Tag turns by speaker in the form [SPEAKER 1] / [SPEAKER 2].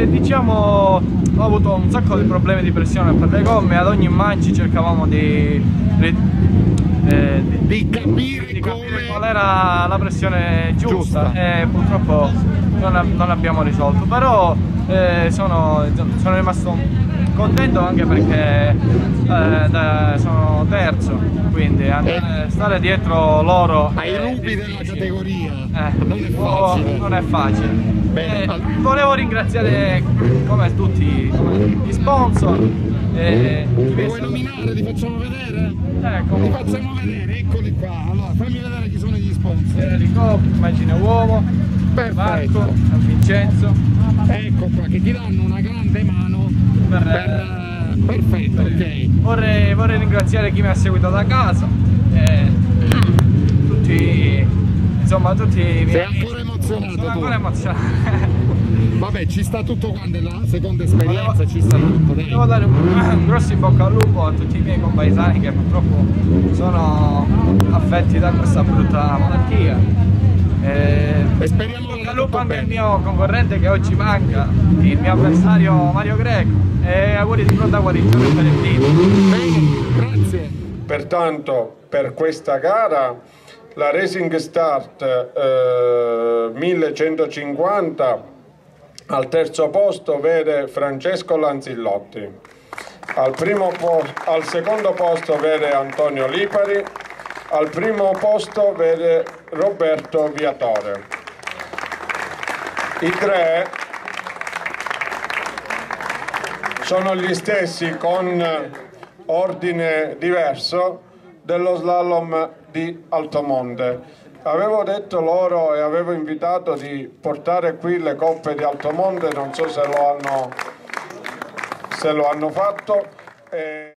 [SPEAKER 1] diciamo ho avuto un sacco di problemi di pressione per le gomme, ad ogni manci cercavamo di capire qual era la pressione giusta. E purtroppo non abbiamo risolto, però sono rimasto contento anche perché sono terzo, quindi stare dietro loro
[SPEAKER 2] ai rubi della categoria non è facile.
[SPEAKER 1] Volevo ringraziare come tutti gli sponsor.
[SPEAKER 2] Li vuoi nominare? Li facciamo vedere? Li facciamo vedere, eccoli qua. Allora, fammi vedere chi sono gli sponsor.
[SPEAKER 1] Coop, Immagine Uomo, Marco, Vincenzo.
[SPEAKER 2] Ecco qua, che ti danno una grande mano perfetto, ok.
[SPEAKER 1] Vorrei ringraziare chi mi ha seguito da casa, tutti, insomma, tutti i miei.
[SPEAKER 2] Sei ancora emozionato?
[SPEAKER 1] Sono ancora emozionato.
[SPEAKER 2] Vabbè, ci sta tutto quanto, la seconda esperienza, ci sta tutto, dai.
[SPEAKER 1] Devo dare un grosso in bocca al lupo a tutti i miei compaesani che purtroppo sono affetti da questa brutta malattia.
[SPEAKER 2] E speriamo
[SPEAKER 1] in bocca al lupo anche il mio concorrente che oggi manca, il mio avversario Mario Greco, e auguri di pronta guarigione per il team.
[SPEAKER 2] Bene, grazie.
[SPEAKER 3] Pertanto, per questa gara la Racing Start 1150 al terzo posto vede Francesco Lanzillotti, al secondo posto vede Antonio Lipari, al primo posto vede Roberto Viatore. I tre sono gli stessi con ordine diverso dello slalom di Altomonte. Avevo detto loro e avevo invitato di portare qui le coppe di Altomonte, non so se lo hanno fatto.